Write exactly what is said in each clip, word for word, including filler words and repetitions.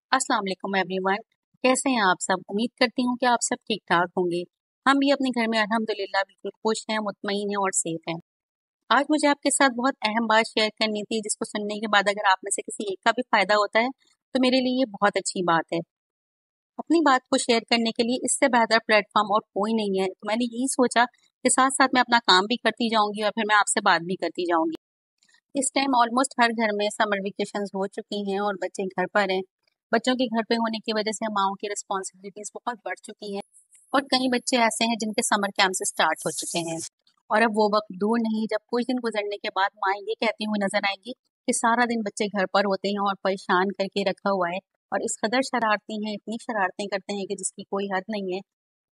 अस्सलाम वालेकुम एवरीवन। कैसे हैं आप सब? उम्मीद करती हूँ कि आप सब ठीक ठाक होंगे। हम भी अपने घर में अल्हम्दुलिल्लाह बिल्कुल खुश हैं, मुतमईन हैं और सेफ हैं। आज मुझे आपके साथ बहुत अहम बात शेयर करनी थी, जिसको सुनने के बाद अगर आप में से किसी एक का भी फायदा होता है तो मेरे लिए ये बहुत अच्छी बात है। अपनी बात को शेयर करने के लिए इससे बेहतर प्लेटफॉर्म और कोई नहीं है, तो मैंने यही सोचा कि साथ साथ मैं अपना काम भी करती जाऊंगी और फिर मैं आपसे बात भी करती जाऊंगी। इस टाइम ऑलमोस्ट हर घर में समर वेकेशंस हो चुकी हैं और बच्चे घर पर हैं। बच्चों के घर पे होने की वजह से माओं की रिस्पॉन्सिबिलिटीज बहुत बढ़ चुकी हैं और कई बच्चे ऐसे हैं जिनके समर कैंप स्टार्ट हो चुके हैं। और अब वो वक्त दूर नहीं जब कुछ दिन गुजरने के बाद माँ ये कहती हुई नजर आएंगी कि सारा दिन बच्चे घर पर होते हैं और परेशान करके रखा हुआ है और इस कदर शरारती हैं, इतनी शरारतें करते हैं कि जिसकी कोई हद नहीं है।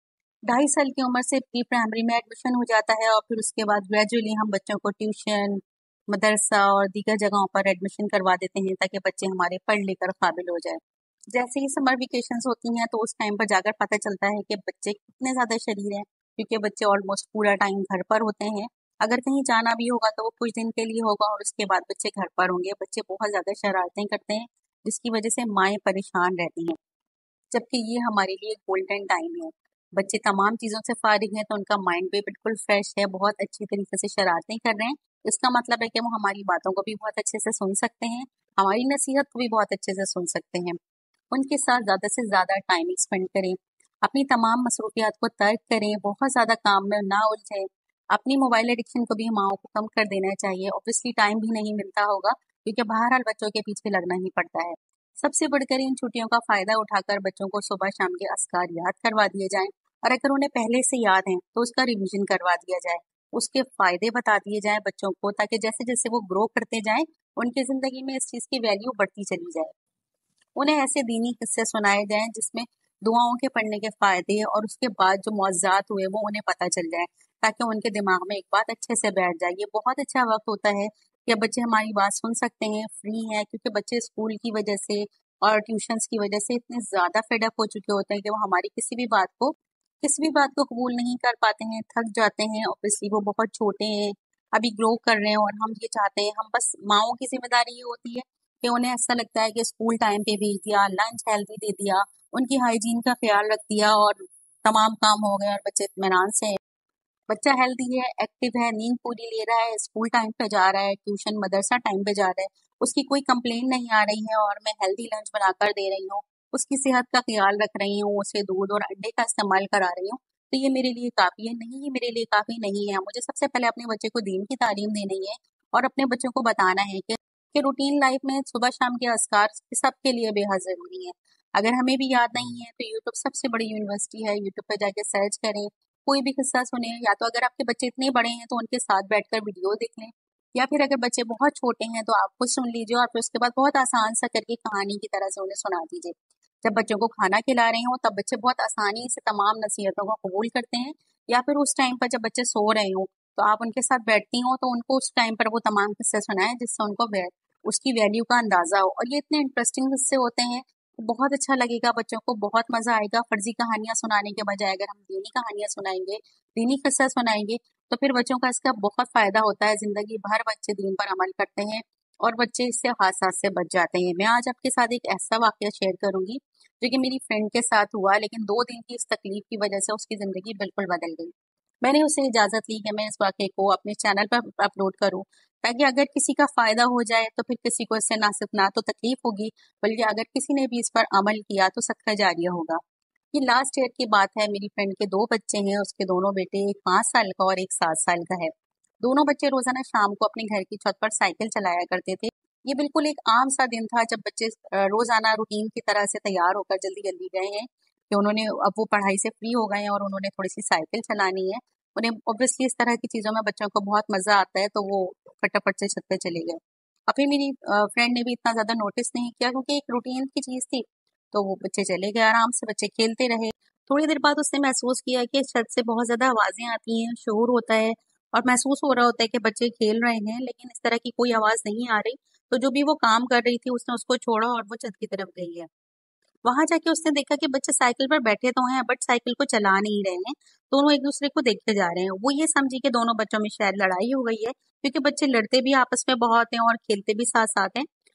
ढाई साल की उम्र से प्री प्राइमरी में एडमिशन हो जाता है और फिर उसके बाद ग्रेजुअली हम बच्चों को ट्यूशन, मदरसा और दीगर जगहों पर एडमिशन करवा देते हैं ताकि बच्चे हमारे पढ़ लिख कर काबिल हो जाए। जैसे ही समर वेकेशंस होती हैं तो उस टाइम पर जाकर पता चलता है कि बच्चे कितने ज़्यादा शरीर हैं, क्योंकि बच्चे ऑलमोस्ट पूरा टाइम घर पर होते हैं। अगर कहीं जाना भी होगा तो वो कुछ दिन के लिए होगा और उसके बाद बच्चे घर पर होंगे। बच्चे बहुत ज़्यादा शरारतें करते हैं जिसकी वजह से माएँ परेशान रहती हैं, जबकि ये हमारे लिए गोल्डन टाइम है। बच्चे तमाम चीज़ों से फारिग हैं तो उनका माइंड भी बिल्कुल फ्रेश है, बहुत अच्छी तरीके से शरारतें कर रहे हैं। इसका मतलब है कि वो हमारी बातों को भी बहुत अच्छे से सुन सकते हैं, हमारी नसीहत को भी बहुत अच्छे से सुन सकते हैं। उनके साथ ज़्यादा से ज़्यादा टाइम स्पेंड करें, अपनी तमाम मसरूफियात को तर्क करें, बहुत ज़्यादा काम में ना उलझें। अपनी मोबाइल एडिक्शन को भी माओं को कम कर देना चाहिए। ऑब्वियसली टाइम भी नहीं मिलता होगा क्योंकि बहरहाल बच्चों के पीछे लगना ही पड़ता है। सबसे बढ़कर इन छुट्टियों का फ़ायदा उठाकर बच्चों को सुबह शाम के अज़कार याद करवा दिए जाएँ और अगर उन्हें पहले से याद हैं तो उसका रिवीजन करवा दिया जाए। उसके फ़ायदे बता दिए जाएँ बच्चों को, ताकि जैसे-जैसे वो ग्रो करते जाएँ, उनकी ज़िंदगी में इस चीज़ की वैल्यू बढ़ती चली जाए। उन्हें ऐसे दीनी किस्से सुनाए जाएँ जिसमें दुआओं के पढ़ने के फ़ायदे और उसके बाद जो मौज़ात हुए वो उन्हें पता चल जाए, ताकि उनके दिमाग में एक बात अच्छे से बैठ जाए। ये बहुत अच्छा वक़्त होता है कि बच्चे हमारी बात सुन सकते हैं, फ्री हैं, क्योंकि बच्चे स्कूल की वजह से और ट्यूशन्स की वजह से इतने ज़्यादा फेड अप हो चुके होते हैं कि वो हमारी किसी भी बात को किसी भी बात को कबूल नहीं कर पाते हैं, थक जाते हैं। ऑब्वियसली वो बहुत छोटे हैं, अभी ग्रो कर रहे हैं और हम ये चाहते हैं, हम बस माँओं की ज़िम्मेदारी ये होती है कि उन्हें ऐसा लगता है कि स्कूल टाइम पे भेज दिया, लंच हेल्दी दे दिया, उनकी हाइजीन का ख्याल रख दिया और तमाम काम हो गए और बच्चे इत्मीनान से हैं। बच्चा हेल्दी है, एक्टिव है, नींद पूरी ले रहा है, स्कूल टाइम पे जा रहा है, ट्यूशन मदरसा टाइम पे जा रहा है, उसकी कोई कंप्लेन नहीं आ रही है और मैं हेल्दी लंच बनाकर दे रही हूँ, उसकी सेहत का ख्याल रख रही हूँ, उसे दूध और अंडे का इस्तेमाल करा रही हूँ, तो ये मेरे लिए काफ़ी है। नहीं, ये मेरे लिए काफ़ी नहीं है। मुझे सबसे पहले अपने बच्चे को दीन की तालीम देनी है और अपने बच्चों को बताना है कि कि रूटीन लाइफ में सुबह शाम के अज़कार सबके लिए बेहद ज़रूरी है। अगर हमें भी याद नहीं है तो यूट्यूब सबसे बड़ी यूनिवर्सिटी है, यूट्यूब पे जाके सर्च करें, कोई भी किस्सा सुने, या तो अगर आपके बच्चे इतने बड़े हैं तो उनके साथ बैठकर वीडियो देख लें, या फिर अगर बच्चे बहुत छोटे हैं तो आप खुद सुन लीजिए और फिर उसके बाद बहुत आसान सा करके कहानी की तरह से उन्हें सुना दीजिए। जब बच्चों को खाना खिला रहे हों तब बच्चे बहुत आसानी से तमाम नसीहतों को कबूल करते हैं, या फिर उस टाइम पर जब बच्चे सो रहे हों तो आप उनके साथ बैठती हों तो उनको उस टाइम पर वो तमाम किस्से सुनाएं जिससे उनको वे, उसकी वैल्यू का अंदाज़ा हो। और ये इतने इंटरेस्टिंग किस्से होते हैं, बहुत अच्छा लगेगा, बच्चों को बहुत मज़ा आएगा। फर्जी कहानियाँ सुनाने के बजाय अगर हम दीनी कहानियाँ सुनाएंगे, दीनी किस्सा सुनाएंगे, तो फिर बच्चों का इसका बहुत फ़ायदा होता है। ज़िंदगी भर बच्चे दीन पर अमल करते हैं और बच्चे इससे हादसा से बच जाते हैं। मैं आज आपके साथ एक ऐसा वाक़या शेयर करूँगी जो कि मेरी फ्रेंड के साथ हुआ, लेकिन दो दिन की इस तकलीफ़ की वजह से उसकी ज़िंदगी बिल्कुल बदल गई। मैंने उससे इजाज़त ली कि मैं इस वाक़ये को अपने चैनल पर अपलोड करूँ, ताकि अगर किसी का फ़ायदा हो जाए तो फिर किसी को इससे ना सिर्फ ना तो तकलीफ़ होगी, बल्कि अगर किसी ने भी इस पर अमल किया तो सदका जारिया होगा। ये लास्ट ईयर की बात है। मेरी फ्रेंड के दो बच्चे हैं, उसके दोनों बेटे, एक पाँच साल का और एक सात साल का है। दोनों बच्चे रोज़ाना शाम को अपने घर की छत पर साइकिल चलाया करते थे। ये बिल्कुल एक आम सा दिन था जब बच्चे अ, रोज़ाना रूटीन की तरह से तैयार होकर जल्दी-जल्दी गए हैं कि उन्होंने अब वो पढ़ाई से फ्री हो गए हैं और उन्होंने थोड़ी-सी साइकिल चलानी है। उन्हें ऑब्वियसली इस तरह की चीज़ों में बच्चों को बहुत मज़ा आता है, तो वो फटाफट से छत पे चले गए। अभी मेरी अ, फ्रेंड ने भी इतना ज़्यादा नोटिस नहीं किया क्योंकि एक रूटीन की चीज़ थी, तो वो बच्चे चले गए आराम से, बच्चे खेलते रहे। थोड़ी देर बाद उसने महसूस किया कि छत से बहुत ज़्यादा आवाज़ें आती हैं, शोर होता है और महसूस हो रहा होता है कि बच्चे खेल रहे हैं, लेकिन इस तरह की कोई आवाज़ नहीं आ रही। तो जो भी वो काम कर रही थी उसने उसको छोड़ा और वो छत की तरफ गई है। वहां जाके उसने देखा कि बच्चे साइकिल पर बैठे तो हैं बट साइकिल को चला नहीं रहे हैं। दोनों एक दूसरे को देखे जा रहे हैं। वो ये समझी कि दोनों बच्चों में शायद लड़ाई हो गई है, क्योंकि बच्चे लड़ते भी आपस में बहुत हैं और खेलते भी साथ साथ हैं।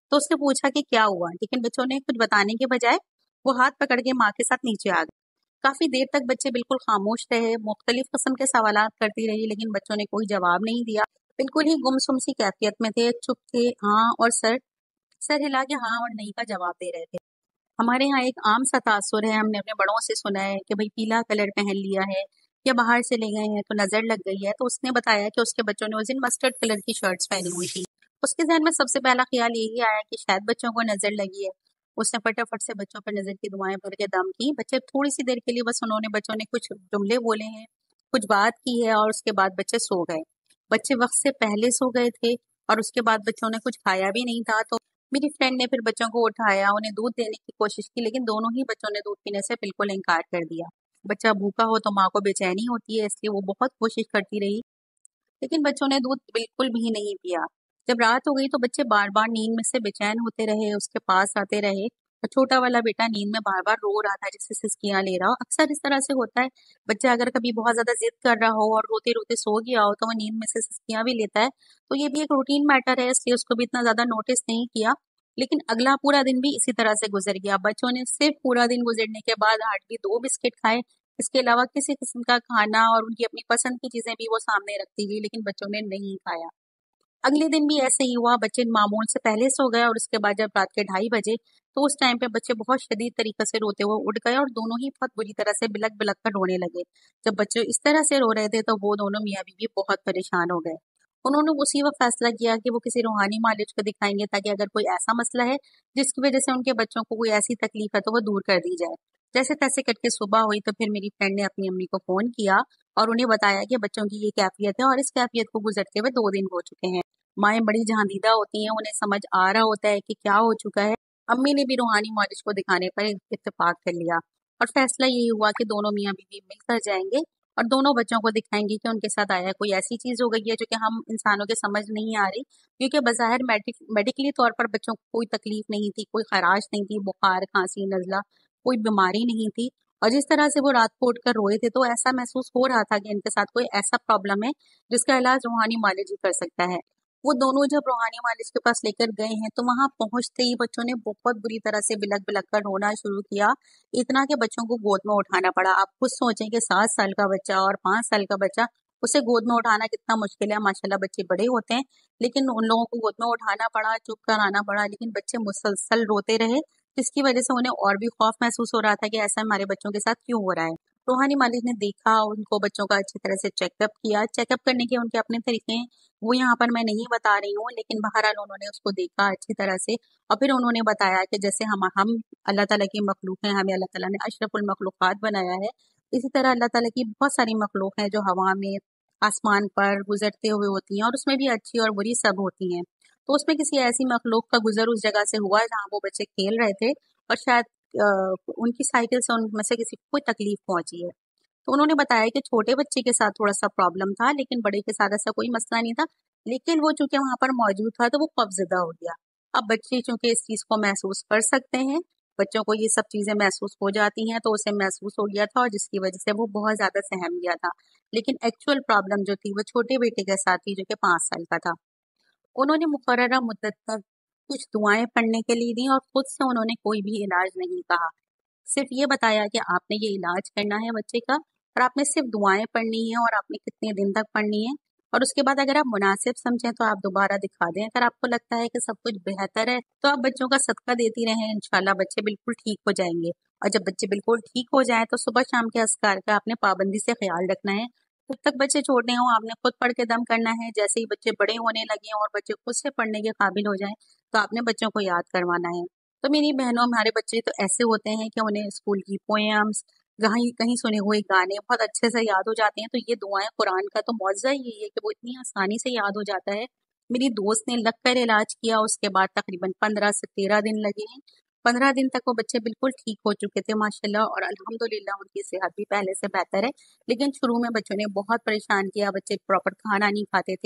तो उसने पूछा कि क्या हुआ, लेकिन बच्चों ने कुछ बताने के बजाय वो हाथ पकड़ के माँ के साथ नीचे आ गए। काफी देर तक बच्चे बिल्कुल खामोश रहे, मुख्तलिफ किस्म के सवालात करती रही, लेकिन बच्चों ने कोई जवाब नहीं दिया। बिल्कुल ही गुमसुम सी कैफियत में थे, चुप थे, हाँ और सर सर हिला के हाँ और नहीं का जवाब दे रहे थे। हमारे यहाँ एक आम सा तासुर है, हमने अपने बड़ों से सुना है कि भाई पीला कलर पहन लिया है या बाहर से ले गए हैं तो नजर लग गई है। तो उसने बताया कि उसके बच्चों ने उस दिन मस्टर्ड कलर की शर्ट्स पहनी हुई थी। उसके ज़हन में सबसे पहला ख्याल यही आया कि शायद बच्चों को नजर लगी है। उसने फटाफट से बच्चों पर नजर की दुआएं भर के दम की। बच्चे थोड़ी सी देर के लिए बस उन्होंने बच्चों ने कुछ जुमले बोले हैं, कुछ बात की है और उसके बाद बच्चे सो गए। बच्चे वक्त से पहले सो गए थे और उसके बाद बच्चों ने कुछ खाया भी नहीं था। तो मेरी फ्रेंड ने फिर बच्चों को उठाया, उन्हें दूध देने की कोशिश की, लेकिन दोनों ही बच्चों ने दूध पीने से बिल्कुल इनकार कर दिया। बच्चा भूखा हो तो माँ को बेचैनी होती है, इसलिए वो बहुत कोशिश करती रही, लेकिन बच्चों ने दूध बिल्कुल भी नहीं पिया। जब रात हो गई तो बच्चे बार बार नींद में से बेचैन होते रहे, उसके पास आते रहे और छोटा वाला बेटा नींद में बार बार रो रहा था, जैसे सिसकियां ले रहा हो। अक्सर इस तरह से होता है, बच्चा अगर कभी बहुत ज्यादा जिद कर रहा हो और रोते रोते सो गया हो तो वो नींद में से सिसकियां भी लेता है। तो ये भी एक रूटीन मैटर है, इसलिए उसको भी इतना ज्यादा नोटिस नहीं किया। लेकिन अगला पूरा दिन भी इसी तरह से गुजर गया। बच्चों ने सिर्फ पूरा दिन गुजरने के बाद हार्डली दो बिस्किट खाए, इसके अलावा किसी किस्म का खाना और उनकी अपनी पसंद की चीजें भी वो सामने रखती गई, लेकिन बच्चों ने नहीं खाया। अगले दिन भी ऐसे ही हुआ, बच्चे मामूल से पहले सो गए और उसके बाद जब रात के ढाई बजे तो उस टाइम पे बच्चे बहुत शदीद तरीके से रोते हुए उठ गए और दोनों ही बहुत बुरी तरह से बिलक बिलक कर रोने लगे। जब बच्चे इस तरह से रो रहे थे तो वो दोनों मियाँ बीवी बहुत परेशान हो गए। उन्होंने उसी वक्त फैसला किया कि वो किसी रूहानी मालिक को दिखाएंगे, ताकि अगर कोई ऐसा मसला है जिसकी वजह से उनके बच्चों को कोई ऐसी तकलीफ है तो वो दूर कर दी जाए। जैसे तैसे करके सुबह हुई तो फिर मेरी फ्रेंड ने अपनी अम्मी को फोन किया और उन्हें बताया कि बच्चों की ये कैफियत है और इस कैफियत को गुजरते हुए दो दिन हो चुके हैं। माएँ बड़ी जहांदीदा होती हैं, उन्हें समझ आ रहा होता है कि क्या हो चुका है। अम्मी ने भी रूहानी मालिश को दिखाने पर इत्तेफाक कर लिया और फैसला यही हुआ कि दोनों मियाँ बीवी मिलकर जाएंगे और दोनों बच्चों को दिखाएंगे कि उनके साथ आया कोई ऐसी चीज हो गई है जो कि हम इंसानों के समझ नहीं आ रही। क्योंकि बज़ाहिर मेडिक मेडिकली तौर पर बच्चों को कोई तकलीफ नहीं थी, कोई खराश नहीं थी, बुखार खांसी नजला कोई बीमारी नहीं थी। और जिस तरह से वो रात को उठकर रोए थे तो ऐसा महसूस हो रहा था कि इनके साथ कोई ऐसा प्रॉब्लम है जिसका इलाज रूहानी मालिश ही कर सकता है। वो दोनों जब रूहानी मालिश के पास लेकर गए हैं तो वहां पहुंचते ही बच्चों ने बहुत बुरी तरह से बिलक बिलक कर रोना शुरू किया, इतना कि बच्चों को गोद में उठाना पड़ा। आप खुद सोचें कि सात साल का बच्चा और पांच साल का बच्चा, उसे गोद में उठाना कितना मुश्किल है। माशाल्लाह बच्चे बड़े होते हैं, लेकिन उन लोगों को गोद में उठाना पड़ा, चुप कराना पड़ा, लेकिन बच्चे मुसलसल रोते रहे, जिसकी वजह से उन्हें और भी खौफ महसूस हो रहा था कि ऐसा हमारे बच्चों के साथ क्यों हो रहा है। रूहानी मालिक ने देखा, उनको बच्चों का अच्छी तरह से चेकअप किया। चेकअप करने के उनके अपने तरीके हैं, वो यहाँ पर मैं नहीं बता रही हूँ, लेकिन बहरहाल उन्होंने उसको देखा अच्छी तरह से और फिर उन्होंने बताया कि जैसे हम हम अल्लाह ताला की मखलूक हैं, हमें अल्लाह ताला ने अशरफुल मखलूकात बनाया है, इसी तरह अल्लाह ताला की बहुत सारी मखलूक हैं जो हवा में आसमान पर गुजरते हुए होती हैं और उसमें भी अच्छी और बुरी सब होती हैं। तो उसमें किसी ऐसी मखलूक का गुजर उस जगह से हुआ जहाँ वो बच्चे खेल रहे थे और शायद अ, उनकी साइकिल से उनमें से किसी को कोई तकलीफ पहुंची है। तो उन्होंने बताया कि छोटे बच्चे के साथ थोड़ा सा प्रॉब्लम था, लेकिन बड़े के साथ ऐसा कोई मसला नहीं था, लेकिन वो चूंकि वहां पर मौजूद था तो वो खौफजदा हो गया। अब बच्चे चूंकि इस चीज को महसूस कर सकते हैं, बच्चों को ये सब चीजें महसूस हो जाती हैं, तो उसे महसूस हो गया था और जिसकी वजह से वो बहुत ज्यादा सहम गया था। लेकिन एक्चुअल प्रॉब्लम जो थी वो छोटे बेटे के साथ थी जो कि पांच साल का था। उन्होंने मुकर्ररा मुद्दत तक कुछ दुआएं पढ़ने के लिए दी और खुद से उन्होंने कोई भी इलाज नहीं कहा। सिर्फ ये बताया कि आपने ये इलाज करना है बच्चे का और आपने सिर्फ दुआएं पढ़नी है और आपने कितने दिन तक पढ़नी है, और उसके बाद अगर आप मुनासिब समझें तो आप दोबारा दिखा दें। अगर आपको लगता है कि सब कुछ बेहतर है तो आप बच्चों का सदका देती रहें, इंशाल्लाह बच्चे बिल्कुल ठीक हो जाएंगे। और जब बच्चे बिल्कुल ठीक हो जाए तो सुबह शाम के अस्कार का आपने पाबंदी से ख्याल रखना है। जब तक बच्चे छोटे हों आपने खुद पढ़ के दम करना है, जैसे ही बच्चे बड़े होने लगे और बच्चे खुद से पढ़ने के काबिल हो जाएं तो आपने बच्चों को याद करवाना है। तो मेरी बहनों, हमारे बच्चे तो ऐसे होते हैं कि उन्हें स्कूल की पोएम्स, कहीं कहीं सुने हुए गाने बहुत अच्छे से याद हो जाते हैं। तो ये दुआएं कुरान का तो मौजज़ा ही यही है कि वो इतनी आसानी से याद हो जाता है। मेरी दोस्त ने लग कर इलाज किया, उसके बाद तकरीबन पंद्रह से तेरह दिन लगे हैं। पंद्रह दिन तक वो बच्चे बिल्कुल ठीक हो चुके थे माशाल्लाह, और अल्हम्दुलिल्लाह उनकी सेहत भी पहले से बेहतर है। लेकिन शुरू में बच्चों ने बहुत परेशान किया, बच्चे प्रॉपर खाना नहीं खाते थे,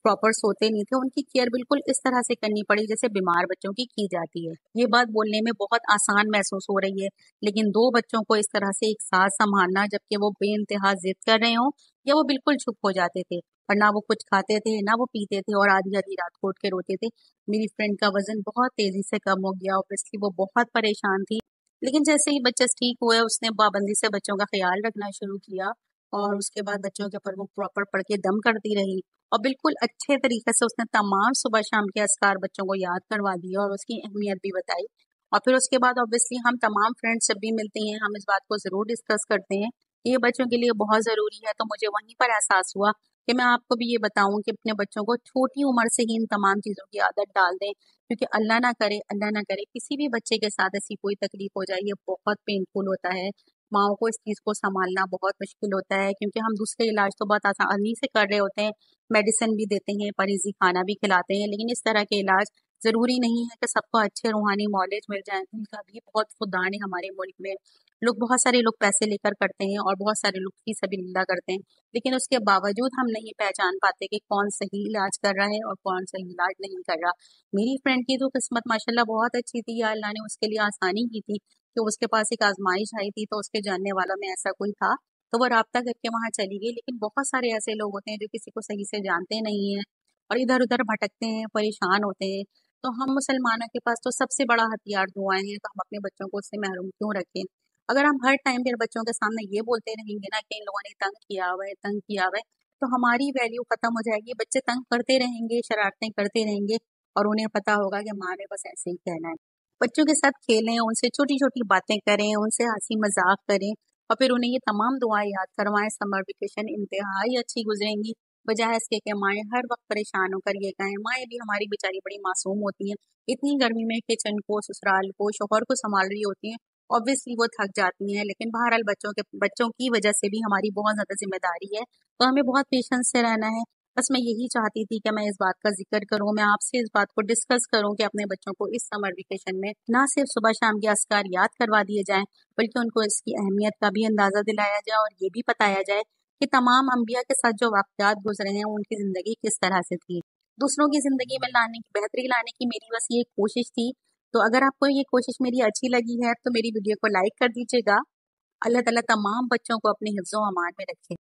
प्रॉपर सोते नहीं थे, उनकी केयर बिल्कुल इस तरह से करनी पड़ी जैसे बीमार बच्चों की की जाती है। ये बात बोलने में बहुत आसान महसूस हो रही है, लेकिन दो बच्चों को इस तरह से एक साथ संभालना, जबकि वो बेइंतहा जिद कर रहे हों या वो बिल्कुल चुप हो जाते थे, और ना वो कुछ खाते थे ना वो पीते थे, और आधी आधी रात को उठ के रोते थे। मेरी फ्रेंड का वजन बहुत तेजी से कम हो गया, ऑब्वियसली वो बहुत परेशान थी। लेकिन जैसे ही बच्चे ठीक हुए, उसने पाबंदी से बच्चों का ख्याल रखना शुरू किया, और उसके बाद बच्चों के ऊपर वो प्रॉपर पढ़ के दम करती रही, और बिल्कुल अच्छे तरीके से उसने तमाम सुबह शाम के अस्कार बच्चों को याद करवा दिए और उसकी अहमियत भी बताई। और फिर उसके बाद ऑब्वियसली हम तमाम फ्रेंड्स जब भी मिलती हैं, हम इस बात को ज़रूर डिस्कस करते हैं कि ये बच्चों के लिए बहुत ज़रूरी है। तो मुझे वहीं पर एहसास हुआ कि मैं आपको भी ये बताऊं कि अपने बच्चों को छोटी उम्र से ही इन तमाम चीज़ों की आदत डाल दें, क्योंकि अल्लाह ना करे अल्लाह ना करे किसी भी बच्चे के साथ ऐसी कोई तकलीफ हो जाए, ये बहुत पेनफुल होता है। माओ को इस चीज़ को संभालना बहुत मुश्किल होता है, क्योंकि हम दूसरे इलाज तो बहुत आसानी से कर रहे होते हैं, मेडिसिन भी देते हैं, परहेजी खाना भी खिलाते हैं, लेकिन इस तरह के इलाज ज़रूरी नहीं है कि सबको अच्छे रूहानी नॉलेज मिल जाए। उनका भी बहुत फुकदान है हमारे मुल्क में। लोग बहुत सारे लोग पैसे लेकर करते हैं और बहुत सारे लोग फी सबिलिल्लाह करते हैं, लेकिन उसके बावजूद हम नहीं पहचान पाते कि कौन सही इलाज कर रहा है और कौन सही इलाज नहीं कर रहा। मेरी फ्रेंड की तो किस्मत माशाल्लाह बहुत अच्छी थी, या अल्लाह ने उसके लिए आसानी की थी कि उसके पास एक आजमाइश आई थी, तो उसके जानने वालों में ऐसा कोई था, तो वो राब्ता करके वहाँ चली गई। लेकिन बहुत सारे ऐसे लोग होते हैं जो किसी को सही से जानते नहीं हैं और इधर उधर भटकते हैं, परेशान होते हैं। तो हम मुसलमानों के पास तो सबसे बड़ा हथियार दुआएं हैं, तो हम अपने बच्चों को उससे महरूम क्यों रखें। अगर हम हर टाइम फिर बच्चों के सामने ये बोलते रहेंगे ना कि इन लोगों ने तंग किया हुआ है तंग किया हुआ है, तो हमारी वैल्यू खत्म हो जाएगी। बच्चे तंग करते रहेंगे, शरारतें करते रहेंगे, और उन्हें पता होगा कि माँ ने बस ऐसे ही कहना है। बच्चों के साथ खेलें, उनसे छोटी छोटी बातें करें, उनसे हंसी मजाक करें, और फिर उन्हें ये तमाम दुआएं याद करवाएं। समर वेकेशन इंतहाई अच्छी गुजरेंगी, बजाय इसके कि माएँ हर वक्त परेशान होकर ये कहें। माएँ भी हमारी बेचारी बड़ी मासूम होती हैं, इतनी गर्मी में किचन को, ससुराल को, शोहर को संभाल रही होती हैं, ऑब्वियसली वो थक जाती हैं, लेकिन बहरहाल बच्चों के बच्चों की वजह से भी हमारी बहुत ज़्यादा जिम्मेदारी है, तो हमें बहुत पेशेंस से रहना है। बस मैं यही चाहती थी कि मैं इस बात का जिक्र करूं, मैं आपसे इस बात को डिस्कस करूं कि अपने बच्चों को इस समर वेकेशन में ना सिर्फ सुबह शाम के अस्कार याद करवा दिए जाएं, बल्कि उनको इसकी अहमियत का भी अंदाज़ा दिलाया जाए, और ये भी बताया जाए कि तमाम अंबिया के साथ जो वाक़यात गुजरे हैं उनकी ज़िंदगी किस तरह से थी। दूसरों की ज़िंदगी में लाने की बेहतरी लाने की मेरी बस ये कोशिश थी। तो अगर आपको ये कोशिश मेरी अच्छी लगी है तो मेरी वीडियो को लाइक कर दीजिएगा। अल्लाह ताला तमाम बच्चों को अपने हिफ्ज़-ओ-अमान में रखे।